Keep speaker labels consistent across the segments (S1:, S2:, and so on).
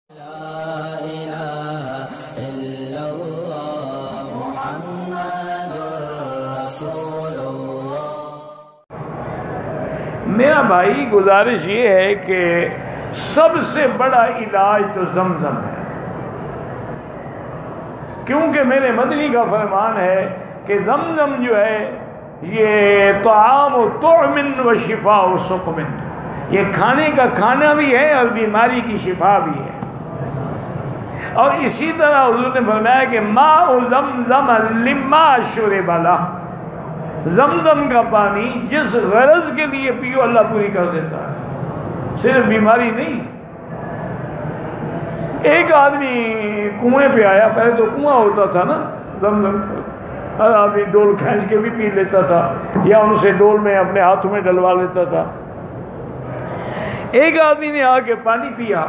S1: میرا بھائی گزارش یہ ہے کہ سب سے بڑا علاج تو زمزم ہے، کیونکہ میرے مدنی کا فرمان ہے کہ زمزم جو ہے یہ طعام و طعم و شفاء و سقم، یہ کھانے کا کھانا بھی ہے اور بیماری کی شفا بھی ہے۔ اور اسی طرح حضور نے فرمایا کہ ماء زمزم لما شرب لہ، زمزم کا پانی جس غرض کے لیے پیو اللہ پوری کر دیتا ہے، صرف بیماری نہیں۔ ایک آدمی کنویں پہ آیا، پہلے تو کنواں ہوتا تھا نا زمزم، ہر آدمی ڈول کھینچ کے بھی پی لیتا تھا یا ان سے ڈول میں اپنے ہاتھوں میں ڈلوا لیتا تھا۔ ایک آدمی نے آ کے پانی پیا،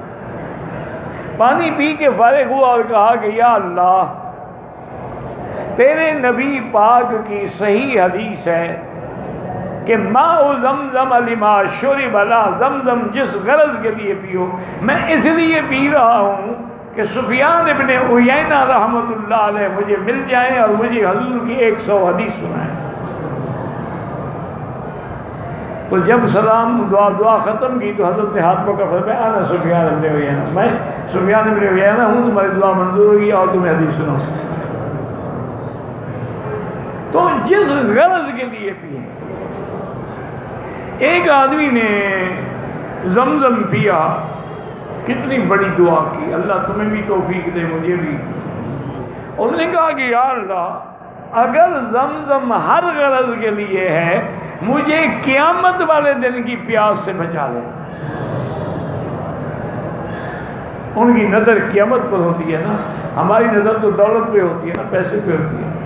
S1: پانی پی کے فارغ ہوا اور کہا کہ یا اللہ، تیرے نبی پاک کی صحیح حدیث ہے کہ ماء زمزم لما شرب لہ، زمزم جس غرض کے لیے پیو، میں اس لیے پی رہا ہوں کہ سفیان ابن عیینہ رحمۃ اللہ علیہ مجھے مل جائیں اور مجھے حضور کی 100 حدیث سنائیں۔ تو جب سلام دعا ختم کی تو حضرت نے ہاتھ پکڑ فرمایا انا سفیان ابن عیینہ، میں سفیان ابن عیینہ ہوں، تمہاری دعا منظور ہوگی اور تمہیں حدیث سناؤں۔ تو جس غرض کے لیے پیے۔ ایک آدمی نے زمزم پیا، کتنی بڑی دعا کی، اللہ تمہیں بھی توفیق دے مجھے بھی۔ اس نے کہا کہ یا اللہ، اگر زمزم ہر غرض کے لیے ہے، مجھے قیامت والے دن کی پیاس سے بچا لے۔ ان کی نظر قیامت پر ہوتی ہے نا، ہماری نظر تو دولت پہ ہوتی ہے نا، پیسے پہ ہوتی ہے۔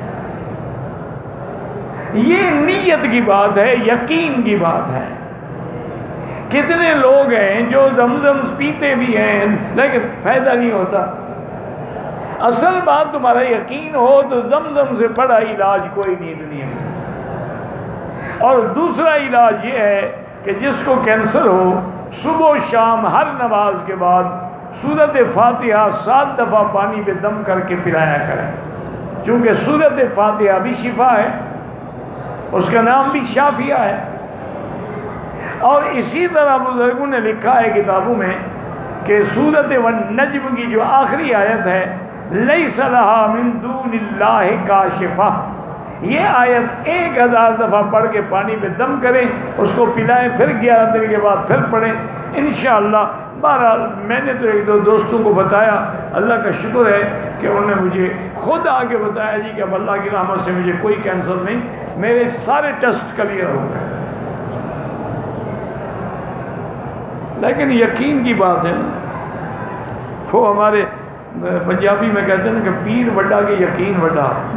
S1: یہ نیت کی بات ہے، یقین کی بات ہے۔ کتنے لوگ ہیں جو زمزم پیتے بھی ہیں لیکن فائدہ نہیں ہوتا۔ اصل بات تمہارا یقین ہو تو زمزم سے بڑا علاج کوئی نہیں دنیا میں۔ اور دوسرا علاج یہ ہے کہ جس کو کینسر ہو، صبح و شام ہر نماز کے بعد سورۃ فاتحہ 7 دفعہ پانی پہ دم کر کے پلایا کریں، چونکہ سورۃ فاتحہ بھی شفا ہے، اس کا نام بھی شافیہ ہے۔ اور اسی طرح بزرگوں نے لکھا ہے کتابوں میں کہ سورۃ والنجم کی جو آخری آیت ہے لیس لہا من دون اللہ کاشفہ، یہ آیت 1000 دفعہ پڑھ کے پانی پہ دم کریں، اس کو پلائیں، پھر 11 دن کے بعد پھر پڑھیں انشاءاللہ۔ بہرحال میں نے تو 1-2 دوستوں کو بتایا، اللہ کا شکر ہے کہ انہوں نے مجھے خود آ کے بتایا جی کہ اب اللہ کی رحمت سے مجھے کوئی کینسر نہیں، میرے سارے ٹیسٹ کلیئر ہو گئے۔ لیکن یقین کی بات ہے نا، وہ ہمارے پنجابی میں کہتے ہیں نا کہ پیر وڈا کے یقین وڈا۔